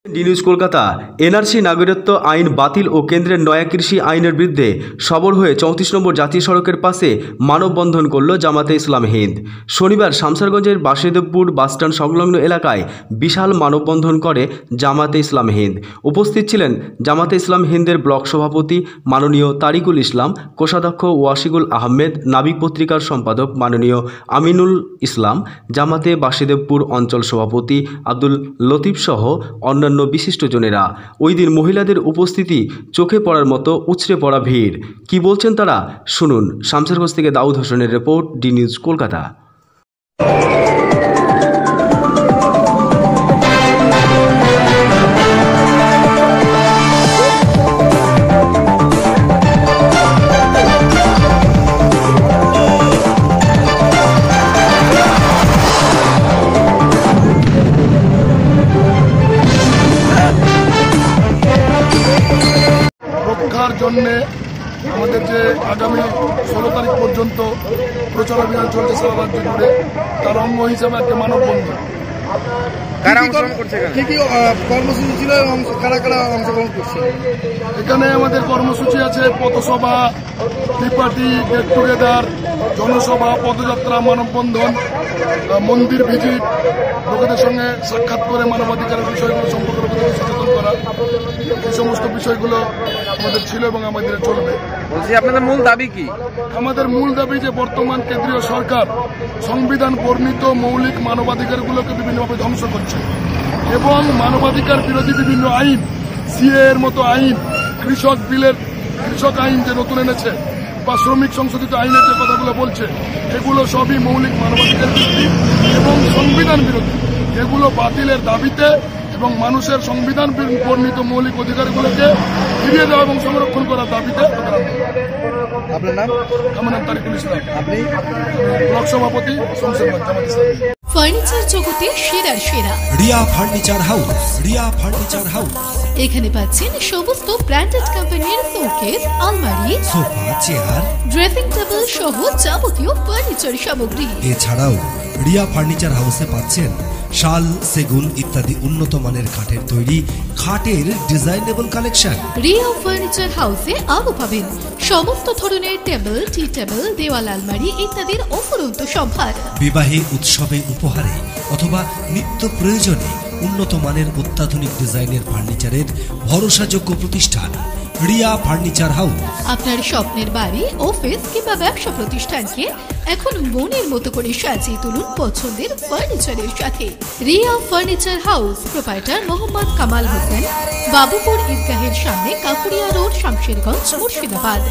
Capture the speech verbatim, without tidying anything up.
D news Kolkata. NRC নাগরিকত্ব আইন বাতিল ও কেন্দ্রের নয়া কৃষি আইনের বিরুদ্ধে সরব হয়ে চৌত্রিশ নম্বর জাতীয় সড়কের পাশে মানববন্ধন করল জামাতে ইসলাম হিন্দ। শনিবার শামসারগঞ্জের বাসুদেবপুর বাসস্ট্যান্ড সংলগ্ন এলাকায় বিশাল মানববন্ধন করে জামাতে ইসলাম হিন্দ। উপস্থিত ছিলেন জামাতে ইসলাম হিন্দের ব্লক সভাপতি মাননীয় তারিকুল ইসলাম, কোষাধ্যক্ষ ওয়াসিকুল আহমেদ, নাবিক পত্রিকার সম্পাদক মাননীয় আমিনুল ইসলাম, জামাতে বাসুদেবপুর অঞ্চল সভাপতি আব্দুল লতিফ সহ অন্যান্য বিশিষ্টজনেরা। ওই দিন মহিলাদের উপস্থিতি চোখে পড়ার মতো উছড়ে পড়া ভিড়। কি বলছেন তারা শুনুন। শামসারগঞ্জ থেকে দাউদ হোসেনের রিপোর্ট, ডি নিউজ কলকাতা। জন্য আমাদের যে আগামী ষোলো তারিখ পর্যন্ত প্রচার অভিযান চলছে সারা রাজ্য জুড়ে, তার অঙ্গ হিসাবে একটা মানববন্ধন। কি কি কর্মসূচি ছিল এবং কারা কারা অংশগ্রহণ করছে? এখানে আমাদের কর্মসূচি আছে পথসভা, ত্রিপাঠি, গেট টুগেদার, জনসভা, পদযাত্রা, মানববন্ধন, মন্দির ভিজিট, লোকেদের সঙ্গে সাক্ষাৎ করে মানবাধিকারের বিষয়গুলো সম্পর্কে লোকেদের সচেতন করা, এই সমস্ত বিষয়গুলো আমাদের ছিল এবং আমাদের চলবে। বলছি, আপনাদের মূল দাবি কি? আমাদের মূল দাবি যে বর্তমান কেন্দ্রীয় সরকার সংবিধান বর্ণিত মৌলিক মানবাধিকারগুলোকে বিভিন্নভাবে ধ্বংস করছে এবং মানবাধিকার বিরোধী বিভিন্ন আইন, সিএ এর মতো আইন, কৃষক বিলের কৃষক আইন যে নতুন এনেছে বা শ্রমিক সংশোধিত আইনের যে কথাগুলো বলছে, এগুলো সবই মৌলিক মানবাধিকার বিরোধী এবং সংবিধান বিরোধী। এগুলো বাতিলের দাবিতে এবং মানুষের সংবিধান বর্ণিত মৌলিক অধিকারগুলোকে ফিরিয়ে দেওয়া এবং সংরক্ষণ করার দাবিতে। আপনার নাম? আমার নাম তারিকুল ইসলাম, আপনি ব্লক সভাপতি শামসারগঞ্জ জামাত ইসলামী। ফার্নিচার জগতে সেরার সেরা Riya furniture house. Riya furniture house এখানে পাচ্ছেন সমস্ত ব্র্যান্ডেড কোম্পানির শোকেস, আলমারি, সোফা, চেয়ার, ড্রেসিং টেবিল সহ যাবতীয় ফার্নিচার সামগ্রী। এছাড়াও রিয়া ফার্নিচার হাউসে পাচ্ছেন শাল, সেগুন ইত্যাদি উন্নত মানের কাঠের তৈরি খাটের ডিজাইনেবল কালেকশন। রিয়া ফার্নিচার হাউসে আরো পাবেন সমস্ত ধরনের টেবিল, টি টেবিল, দেওয়াল আলমারি ইত্যাদির অফুরন্ত সম্ভার। বিবাহে, উৎসবে, উপহারে অথবা নিত্য প্রয়োজনে উন্নত মানের অত্যাধুনিক ডিজাইনের ফার্নিচারের ভরসাযোগ্য প্রতিষ্ঠান রিয়া ফার্নিচার হাউস। আপনার স্বপ্নের বাড়ি, অফিস কিংবা ব্যবসা প্রতিষ্ঠানকে এখন মনের মতো করে সাজিয়ে তুলুন পছন্দের ফার্নিচারের সাথে। Riya furniture house, proprietor Mohammad Kamal Hossain, Babupur ঈদগাহের সামনে, কাকুরিয়া রোড, শামশেরগঞ্জ, মুর্শিদাবাদ।